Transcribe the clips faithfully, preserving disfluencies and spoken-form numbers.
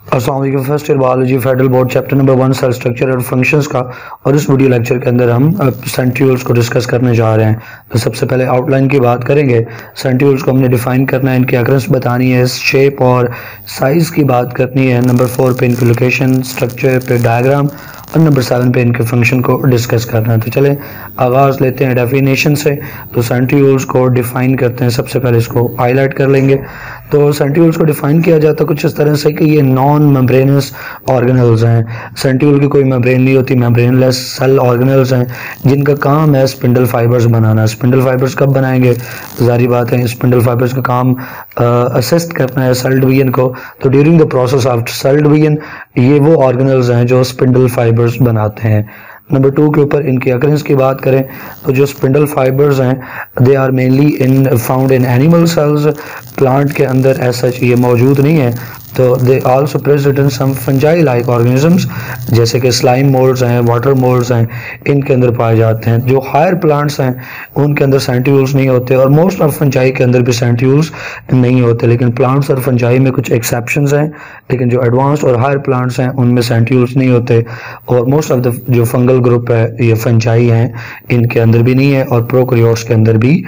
अस्सलाम वालेकुम। First year biology federal board chapter number one cell structure और functions का, और इस वीडियो लेक्चर के अंदर हम सेंट्रीओल्स को डिस्कस करने जा रहे हैं। तो सबसे पहले आउटलाइन की बात करेंगे। सेंट्रीओल्स को हमने डिफाइन करना है, इनकी अकरेंस बतानी है, शेप और साइज़ की बात करनी है। नंबर फोर पे इनकी लोकेशन, स्ट्रक्चर पे डायग्राम, और नंबर सेवन पे इनके फंक्शन को डिस्कस करना है। तो चले आगाज़ लेते हैं डेफिनेशन से। तो सेंट्रीओल्स को डिफाइन करते हैं। सबसे पहले इसको हाईलाइट कर लेंगे। तो सेंट्रीओल्स को डिफाइन किया जाता है कुछ इस तरह से कि ये नॉन मेम्ब्रेनस ऑर्गेनल्स हैं। सेंट्रीओल की कोई मेम्ब्रेन नहीं होती, मेम्ब्रेनलेस सेल ऑर्गेनल्स हैं जिनका काम है स्पिंडल फाइबर्स बनाना। स्पिंडल फाइबर्स कब बनाएंगे? जारी बात है, स्पिंडल फाइबर्स का काम असिस्ट करना है सेल डिवीजन को। तो during the process of cell division ये वो ऑर्गेनल्स हैं जो स्पिंडल फाइबर्स बनाते हैं। नंबर टू के ऊपर इनकी अकरेंस की बात करें तो जो स्पिंडल फाइबर्स हैं they are mainly in found in animal cells. Plant के अंदर ऐसा ये मौजूद नहीं है। तो they also present in some fungi like organisms, जैसे कि स्लाइम मोल्ड्स हैं, वाटर मोल्ड्स हैं, इनके अंदर पाए जाते हैं। जो हायर प्लांट्स हैं उनके अंदर सेंट्रीओल्स नहीं होते, और मोस्ट ऑफ फंजाई के अंदर भी सेंट्रीओल्स नहीं होते। लेकिन प्लांट्स और फंजाई में कुछ एक्सेप्शंस हैं, लेकिन जो एडवांस्ड और हायर प्लांट्स हैं उनमें सेंट्रीओल्स नहीं होते। और मोस्ट ऑफ द जो फंगल ग्रुप है ये फंजाई हैं, इनके अंदर भी नहीं है, और प्रोकैरियोट्स के अंदर भी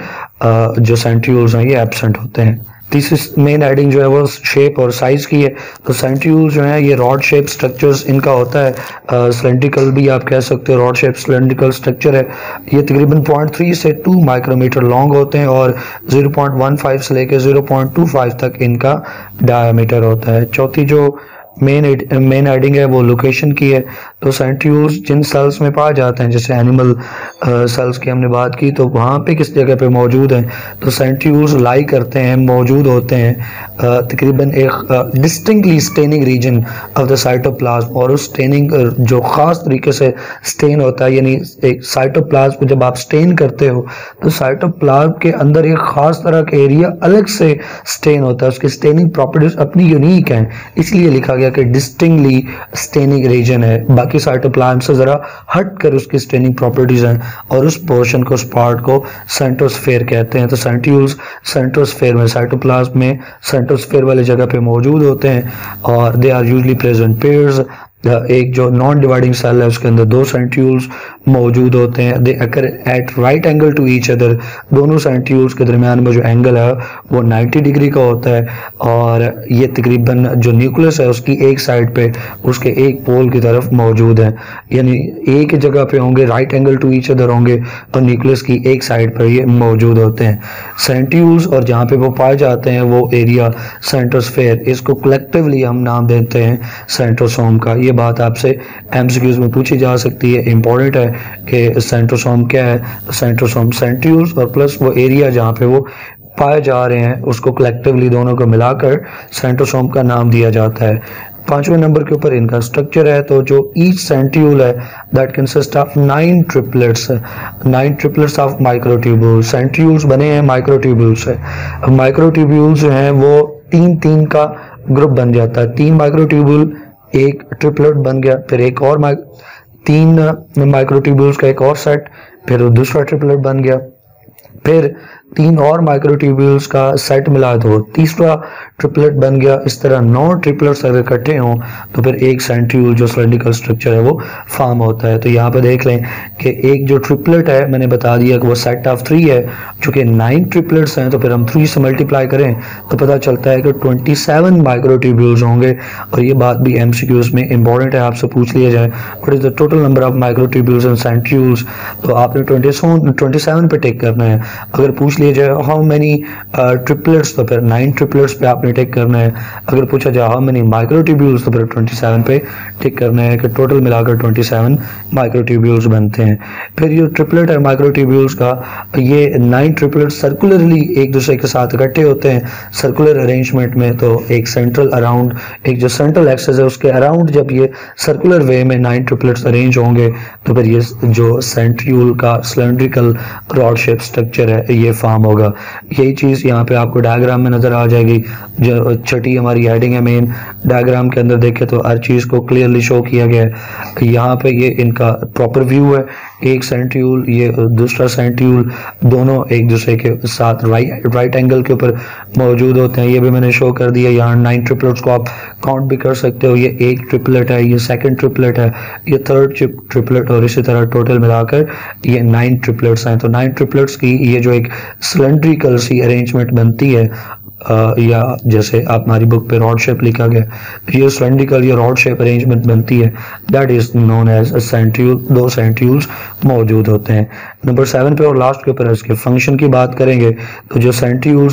जो सेंट्रीओल्स हैं ये एब्सेंट होते हैं। तीसरी मेन हेडिंग जो है वो शेप और साइज की है। तो सेंट्रीओल्स जो है ये रॉड शेप स्ट्रक्चर्स इनका होता है, सिलेंड्रिकल भी आप कह सकते हो, रॉड शेप सिलेंड्रिकल स्ट्रक्चर है। ये तकरीबन पॉइंट थ्री से टू माइक्रोमीटर लॉन्ग होते हैं, और ज़ीरो पॉइंट वन फाइव से लेकर ज़ीरो पॉइंट टू फाइव तक इनका डायमीटर होता है। चौथी जो मेन मेन हेडिंग है वो लोकेशन की है। तो सेंट्रीओल्स जिन सेल्स में पाए जाते हैं, जैसे एनिमल सेल्स की हमने बात की, तो वहाँ पे किस जगह पे मौजूद हैं? तो सेंट्रीओल्स लाई करते हैं, मौजूद होते हैं तकरीबन एक distinctly staining region of the cytoplasm. और उस स्टेनिंग जो ख़ास तरीके से स्टेन होता है, यानी एक साइटोप्लाज्म को जब आप स्टेन करते हो तो साइटोप्लाज्म के अंदर एक ख़ास तरह का एरिया अलग से स्टेन होता है। उसकी स्टेनिंग प्रॉपर्टीज अपनी यूनिक हैं, इसलिए लिखा गया कि डिस्टिंक्टली स्टेनिंग रीजन है। बाकी साइटोप्लाज्म से जरा हट कर उसकी स्टेनिंग प्रॉपर्टीज हैं, और उस पोर्शन को, उस पार्ट को सेंट्रोस्फेयर कहते हैं। तो सेंट्रीओल्स सेंट्रोस्फेयर में, साइटोप्लाज्म में सेंट्रोस्फेयर वाली जगह पे मौजूद होते हैं, और they are usually present pairs. एक जो नॉन डिवाइडिंग सेल है उसके अंदर दो सेंट्रीओल्स मौजूद होते हैं। They occur at right angle to each other. दोनों सेंट्रीओल्स के दरमियान में जो एंगल है वो नाइन्टी डिग्री का होता है, और ये तकरीबन जो न्यूक्लियस है उसकी एक साइड पे, उसके एक पोल की तरफ मौजूद है। यानी एक ही जगह पे होंगे, right angle to each other होंगे, और न्यूक्लियस की एक साइड पर ये मौजूद होते हैं सेंट्रीओल्स। और जहाँ पे वो पाए जाते हैं वो एरिया सेंट्रोस्फेयर, इसको कलेक्टिवली हम नाम देते हैं सेंट्रोसोम का। ये बात आपसे एमसीक्यूज में पूछी जा सकती है, इंपॉर्टेंट है कि सेंट्रोसोम क्या है। सेंट्रोसोम सेंट्रीओल्स और प्लस वो एरिया जहाँ पे वो पाए जा रहे हैं उसको कलेक्टिवली दोनों को मिलाकर सेंट्रोसोम का नाम दिया जाता है। पांचवें नंबर के ऊपर इनका स्ट्रक्चर है। तो जो ईच सेंट्रीओल है that consist of nine triplets, nine triplets of microtubules. Centrioles बने हैं माइक्रोट्यूब्यूल्स से। माइक्रोट्यूब्यूल्स जो हैं वो तीन तीन का ग्रुप बन जाता है। तीन माइक्रोट्यूब्यूल, एक ट्रिपलेट बन गया, फिर एक और तीन माइक्रोट्यूब्यूल्स का एक और सेट, फिर दूसरा ट्रिपलेट बन गया, फिर तीन और माइक्रोट्यूब्यूल्स का सेट मिला तो तीसरा ट्रिपलेट बन गया। इस तरह नौ ट्रिपलेट्स अगर इकट्ठे हों तो फिर एक सेंट्रीओल जो सिलेंड्रिकल स्ट्रक्चर है वो फॉर्म होता है। तो यहाँ पे देख लें कि एक जो ट्रिपलेट है, मैंने बता दिया कि वो सेट ऑफ थ्री है, चूंकि नाइन ट्रिपलेट्स हैं तो फिर हम थ्री से मल्टीप्लाई करें तो पता चलता है कि ट्वेंटी सेवन माइक्रोट्यूब्यूल्स होंगे। और ये बात भी एमसीक्यूज में इंपॉर्टेंट है, आपसे पूछ लिया जाए what is the total number of microtubules and centrioles, तो आपने ट्वेंटी सेवन ट्वेंटी सेवन पे टिक करना है। अगर पूछ लिया जाए हाउ मेनी ट्रिपलेट्स तो फिर नाइन ट्रिपलेट्स पे आपने टिक करना है। अगर पूछा जाए हाउ मेनी माइक्रोट्यूब्यूल्स तो फिर ट्वेंटी सेवन पे टिक करना है कि टोटल मिलाकर ट्वेंटी सेवन माइक्रोट्यूब्यूल्स बनते हैं। फिर ये ट्रिपलेट है माइक्रोट्यूब्यूल्स का, ये नाइन ट्रिपलेट्स सर्कुलरली एक दूसरे के साथ इकट्ठे होते हैं सर्कुलर अरेंजमेंट में। तो एक सेंट्रल अराउंड, एक जो सेंट्रल एक्सेस है उसके अराउंड जब ये सर्कुलर वे में नाइन ट्रिपलेट्स अरेंज होंगे तो फिर ये जो सेंट्रीओल का सिलेंड्रिकल रॉड शेप स्ट्रक्चर है ये फॉर्म होगा। यही चीज यहाँ पे आपको डायग्राम में नजर आ जाएगी। जो छठी हमारी हेडिंग है मेन, डायग्राम के अंदर देखें तो हर चीज को क्लियरली शो किया गया है। यहाँ पे ये इनका प्रॉपर व्यू है एक सेंट्रियोल ये दूसरा सेंट्रियोल दोनों एक दूसरे के साथ राइट राइट एंगल के ऊपर मौजूद होते हैं। ये भी मैंने शो कर दिया। यहाँ नाइन ट्रिपलेट्स को आप काउंट भी कर सकते हो। ये एक ट्रिपलेट है, ये सेकंड ट्रिपलेट है, ये थर्ड ट्रिपलेट, और इसी तरह टोटल मिलाकर ये नाइन ट्रिपलेट्स हैं। तो नाइन ट्रिपलेट्स की ये जो एक सिलेंड्रिकल सी अरेंजमेंट बनती है, Uh, या जैसे आप हमारी बुक पे रॉड शेप लिखा गया, ये सिलेंड्रिकल या रॉड शेप अरेंजमेंट बनती है, that is known as a centriole. दो सेंट्रियोल्स मौजूद होते हैं। नंबर सेवन पे और लास्ट के ऊपर इसके फंक्शन की बात करेंगे तो जो सेंट्रियोल्स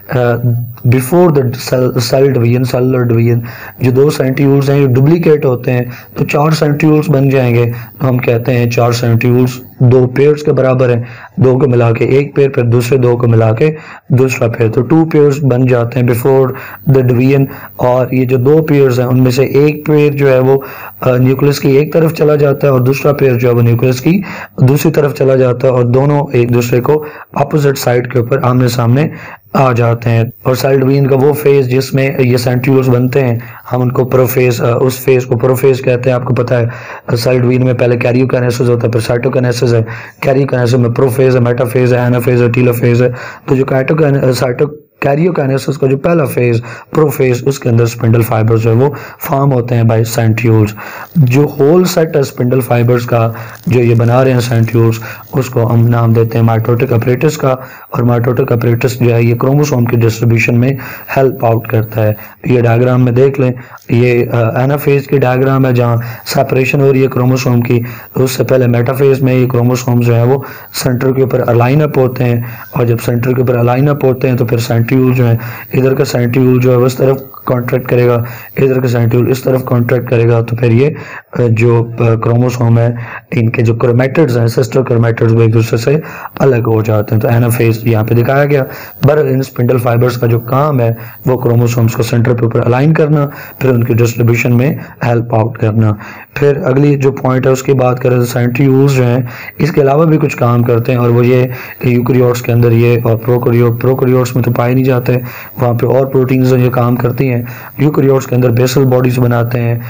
हैं before the cell division cellular division, जो दो सेंट्रियोल्स हैं ये डुप्लीकेट होते हैं तो चार सेंट्रियोल्स बन जाएंगे। तो हम कहते हैं चार सेंट्रियोल्स दो पेयर्स के बराबर हैं, दो को मिला के एक पेयर, फिर दूसरे दो को मिला के दूसरा पेयर, तो टू पेयर्स बन जाते हैं बिफोर द डिवीजन। और ये जो दो पेयर्स हैं उनमें से एक पेयर जो है वो न्यूक्लियस की एक तरफ चला जाता है और दूसरा पेयर जो है वो न्यूक्लियस की दूसरी तरफ चला जाता है, और दोनों एक दूसरे को अपोजिट साइड के ऊपर आमने सामने आ जाते हैं। और सेल डिवीजन का वो फेज जिसमें ये सेंट्रियोल्स बनते हैं, हम उनको प्रोफेज, उस फेज को प्रोफेज कहते हैं। आपको पता है सेल डिवीजन में पहले कैरियोकाइनेसिस होता है, फिर साइटोकाइनेसिस है, कैरियोकाइनेसिस में प्रोफेज है, मेटाफेज है, एनाफेज है, टीलोफेज है। तो जो साइटो कैरियोकाइनेसिस का जो पहला फेज प्रोफेज, उसके अंदर स्पिंडल फाइबर्स जो है वो फॉर्म होते हैं बाय सेंट्रियोल्स। जो होल सेट है स्पिंडल फाइबर्स का जो ये बना रहे हैं सेंट्रियोल्स, उसको हम नाम देते हैं माइटोटिक अपरेटस का। और माइटोटिक अपरेटस जो है ये क्रोमोसोम की डिस्ट्रीब्यूशन में हेल्प आउट करता है। ये डायग्राम में देख लें, ये एनाफेज की डायग्राम है जहाँ सेपरेशन हो रही है क्रोमोसोम की। तो उससे पहले मेटाफेज में ये क्रोमोसोम जो है वो सेंटर के ऊपर अलाइन अप होते हैं, और जब सेंटर के ऊपर अलाइन अप होते हैं तो फिर सेंट्रियोल जो है, इधर का सेंट्रियोल जो है उस तरफ कॉन्ट्रैक्ट करेगा, इधर का सेंट्रियोल इस तरफ कॉन्ट्रैक्ट करेगा, तो फिर ये जो क्रोमोसोम है इनके जो क्रोमैटिड्स हैं, सिस्टर क्रोमैटिड्स, वो एक दूसरे से अलग हो जाते हैं। तो एनाफेज यहाँ पे दिखाया गया। बर इन स्पिंडल फाइबर्स का जो काम है वो क्रोमोसोम्स को सेंटर पे ऊपर अलाइन करना, फिर उनकी डिस्ट्रीब्यूशन में हेल्प आउट करना। फिर अगली जो पॉइंट है उसकी बात करें तो सेंट्रियोल्स जो हैं इसके अलावा भी कुछ काम करते हैं, और वो ये यूकैरियोट्स के अंदर ये, और प्रोकैरियोट प्रोकैरियोट्स में तो पाए नहीं जाते, वहाँ पे और प्रोटीन्स ये काम करती हैं। यूकैरियोट्स के अंदर बेसल बॉडीज बनाते हैं,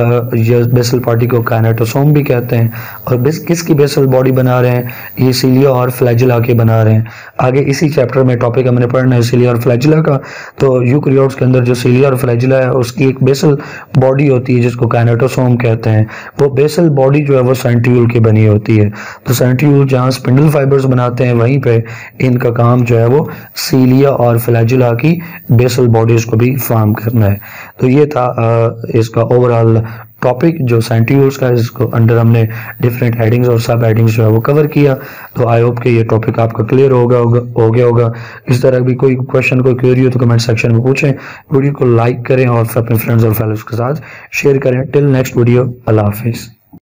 ये बेसल पार्टी को काइनेटोसोम भी कहते हैं। और किसकी बेसल बॉडी बना रहे हैं, ये सीलिया और फ्लैजिला के बना रहे हैं। आगे इसी चैप्टर में टॉपिक हमने पढ़ना है सीलिया और फ्लैजिला का। तो यूकैरियोट्स के अंदर जो सीलिया और फ्लैजिला है उसकी एक बेसल बॉडी होती है जिसको काइनेटोसोम कहते हैं। वो बेसल बॉडी जो है वो सेंट्रियोल की बनी होती है। तो सेंट्रियोल जहाँ स्पिंडल फाइबर्स बनाते हैं वहीं पे इनका काम जो है वो सीलिया और फ्लैजिला की बेसल बॉडीज को भी फॉर्म करना है। तो ये था आ, इसका ओवरऑल टॉपिक जो सेंट्रियोल्स का, इसको अंडर हमने डिफरेंट हेडिंग्स और सब हेडिंग्स जो है वो कवर किया। तो आई होप कि ये टॉपिक आपका क्लियर होगा हो गया होगा। इस तरह भी कोई क्वेश्चन कोई क्वेरी हो तो कमेंट सेक्शन में पूछें। वीडियो को लाइक करें और अपने फ्रेंड्स और फैमिलीज के साथ शेयर करें। टिल नेक्स्ट वीडियो, अल्लाह हाफिज।